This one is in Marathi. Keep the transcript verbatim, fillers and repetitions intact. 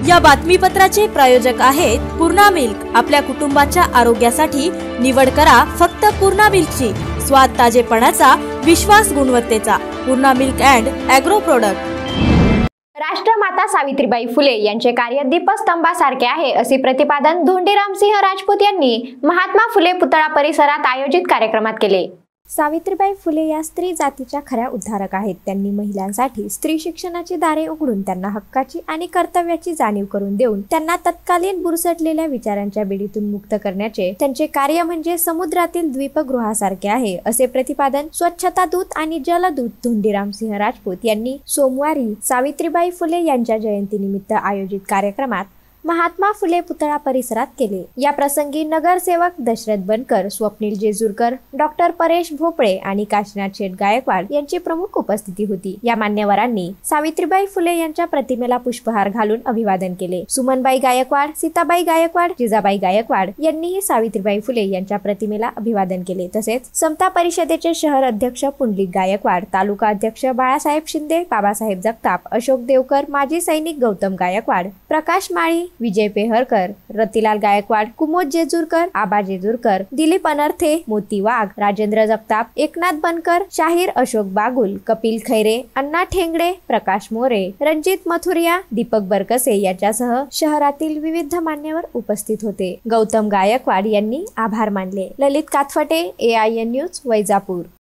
या बातमीपत्राचे प्रायोजक आहेत पूर्णा मिल्क। आपल्या कुटुंबाच्या आरोग्यासाठी निवड करा फक्त पूर्णा मिल्कची। स्वाद ताजेपणाचा, विश्वास गुणवत्तेचा। Purna milk and agro product. राष्ट्रमाता सावित्रीबाई फुले यांचे कार्य दीपस्तंभासारखे आहे असे प्रतिपादन धोंडीरामसिंह राजपूत यांनी महात्मा फुले पुतळा परिसरात आयोजित कार्यक्रमात केले। सावित्रीबाई फुले या स्त्री जातीच्या खऱ्या उद्धारक आहेत। त्यांनी महिलांसाठी स्त्री शिक्षणाची दारे उघडून त्यांना हक्काची आणि कर्तव्याची जाणीव करून देऊन त्यांना तत्कालीन बुरसटलेल्या विचारांच्या बेडीतून मुक्त करण्याचे त्यांचे कार्य म्हणजे समुद्रातील द्वीपगृहासारखे आहे असे प्रतिपादन स्वच्छता दूत आणि जलदूत धोंडीरामसिंह राजपूत यांनी सोमवारी सावित्रीबाई फुले यांच्या जयंतीनिमित्त आयोजित कार्यक्रमात महात्मा फुले पुतळा परिसरात केले। या प्रसंगी नगरसेवक दशरथ बनकर, स्वप्नील जेजुरकर, डॉक्टर परेश भोपळे आणि काशीनाथ शेठ गायकवाड यांची प्रमुख उपस्थिती होती। या मान्यवरांनी सावित्रीबाई फुले यांच्या प्रतिमेला पुष्पहार घालून अभिवादन केले। सुमनबाई गायकवाड, सीताबाई गायकवाड, जिजाबाई गायकवाड यांनीही सावित्रीबाई फुले यांच्या प्रतिमेला अभिवादन केले। तसेच समता परिषदेचे शहर अध्यक्ष पुंडलिक गायकवाड, तालुका अध्यक्ष बाळासाहेब शिंदे, बाबासाहेब जगताप, अशोक देवकर, माजी सैनिक गौतम गायकवाड, प्रकाश माळी, विजय पेहरकर, रतिलाल गायकवाड, कुमोद जेजुरकर, आबा जेजुरकर, दिलीप अनर्थे, मोती वाघ, राजेंद्र जगताप, एकनाथ बनकर, शाहीर अशोक बागुल, कपिल खैरे, अण्णा ठेंगडे, प्रकाश मोरे, रणजित मथुरिया, दीपक बरकसे यांच्यासह शहरातील विविध मान्यवर उपस्थित होते। गौतम गायकवाड यांनी आभार मानले। Lalit Katfate, A I N news, Vaijapur.